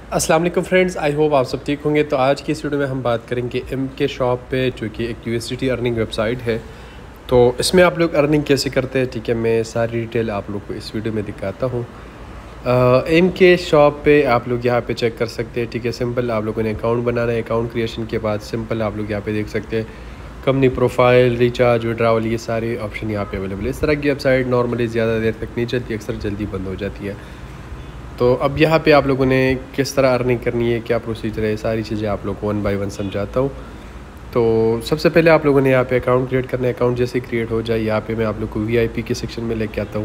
अस्सलाम वालेकुम friends, I hope आप सब ठीक होंगे। तो आज की इस वीडियो में हम बात करेंगे एम के शॉप पे, जो कि एक यूएसडीटी अर्निंग वेबसाइट है। तो इसमें आप लोग अर्निंग कैसे करते हैं, ठीक है, मैं सारी डिटेल आप लोग को इस वीडियो में दिखाता हूँ। एम के शॉप पे आप लोग यहाँ पे चेक कर सकते हैं, ठीक है। सिंपल आप लोगों ने अकाउंट बनाना है। अकाउंट क्रिएशन के बाद सिंपल आप लोग यहाँ पे देख सकते हैं कंपनी प्रोफाइल, रिचार्ज, विड्रॉवल, ये सारे ऑप्शन यहाँ पे अवेलेबल है। इस तरह की वेबसाइट नॉर्मली ज़्यादा देर तक नहीं चलती, अक्सर जल्दी बंद हो जाती है। तो अब यहाँ पे आप लोगों ने किस तरह अर्निंग करनी है, क्या प्रोसीजर है, सारी चीज़ें आप लोग को वन बाय वन समझाता हूँ। तो सबसे पहले आप लोगों ने यहाँ पे अकाउंट क्रिएट करना है। अकाउंट जैसे क्रिएट हो जाए, यहाँ पे मैं आप लोग को वीआईपी के सेक्शन में लेके आता हूँ।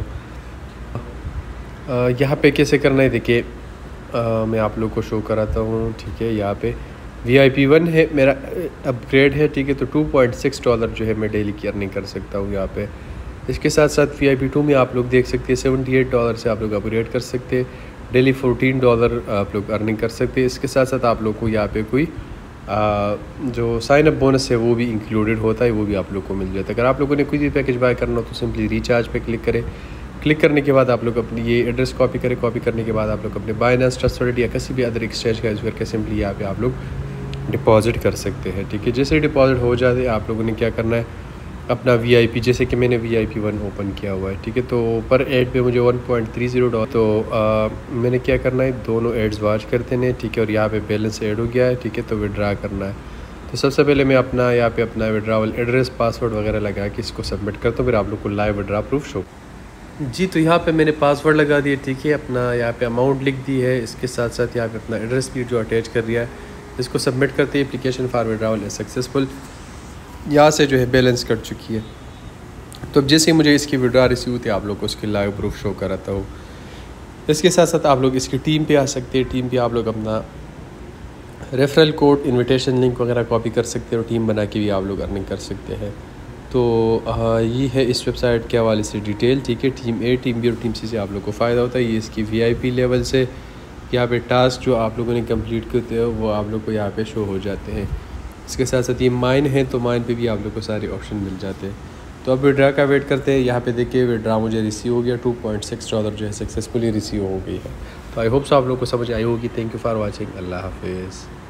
यहाँ पे कैसे करना है देखिए, मैं आप लोग को शो कराता हूँ, ठीक है। यहाँ पे वीआईपी 1 है मेरा अपग्रेड है, ठीक है। तो $2.6 जो है मैं डेली की अर्निंग कर सकता हूँ यहाँ पे। इसके साथ साथ वीआईपी 2 में आप लोग देख सकते हैं $78 से आप लोग अपग्रेड कर सकते हैं। डेली $14 आप लोग अर्निंग कर सकते हैं। इसके साथ साथ आप लोग को यहाँ पे कोई जो साइन अप बोनस है वो भी इंक्लूडेड होता है, वो भी आप लोग को मिल जाता है। अगर आप लोगों ने कोई भी पैकेज बाय करना हो तो सिंपली रिचार्ज पे क्लिक करें। क्लिक करने के बाद आप लोग अपनी ये एड्रेस कॉपी करें। कॉपी करने के बाद आप लोग अपने बाइनेंस, ट्रस्टेड या किसी भी अदर एक्सचेंज का यूज़ करके सिंपली यहाँ पे आप लोग डिपॉजिट कर सकते हैं, ठीक है। जैसे डिपॉजिट हो जाते हैं आप लोगों ने क्या करना है, अपना वीआईपी, जैसे कि मैंने वीआईपी 1 ओपन किया हुआ है, ठीक है। तो पर एड पे मुझे $1.30। तो मैंने क्या करना है, दोनों एड्स वॉच कर देने, ठीक है। और यहाँ पे बैलेंस ऐड हो गया है, ठीक है। तो विड्रा करना है। तो सबसे पहले मैं अपना यहाँ पे अपना विड्रावल एड्रेस, पासवर्ड वगैरह लगा के इसको सबमिट करता हूँ, फिर आप लोग को लाइव विड्रा प्रूफ शो जी। तो यहाँ पे मैंने पासवर्ड लगा दिया, ठीक है। अपना यहाँ पे अमाउंट लिख दी है, इसके साथ साथ यहाँ पे अपना एड्रेस भी जो अटैच कर दिया है, इसको सबमिट करते हैं। Application for withdrawal is successful, यहाँ से जो है बैलेंस कट चुकी है। तो अब जैसे ही मुझे इसकी विड्रा रिसीव होती है, आप लोग को उसकी लाइव प्रूफ शो कराता हूँ। इसके साथ साथ आप लोग इसकी टीम पे आ सकते हैं। टीम पे आप लोग अपना रेफरल कोड, इनविटेशन लिंक वगैरह कॉपी कर सकते हैं और टीम बना के भी आप लोग अर्निंग कर सकते हैं। तो ये है इस वेबसाइट के हवाले से डिटेल, ठीक है। टीम ए, टीम बी और टीम सी से आप लोग को फ़ायदा होता है। ये इसकी वीआईपी लेवल से यहाँ पे टास्क जो आप लोगों ने कंप्लीट करते हैं वो आप लोग को यहाँ पे शो हो जाते हैं। इसके साथ साथ ये माइन है, तो माइन पे भी आप लोग को सारे ऑप्शन मिल जाते हैं। तो अब विड्रा का वेट करते हैं। यहाँ पे देखिए विड्रा मुझे रिसीव हो गया, $2.6 जो है सक्सेसफुली रिसीव हो गई है। तो आई होप सो आप लोग को समझ आई होगी। Thank you for watching. अल्लाह हाफिज़।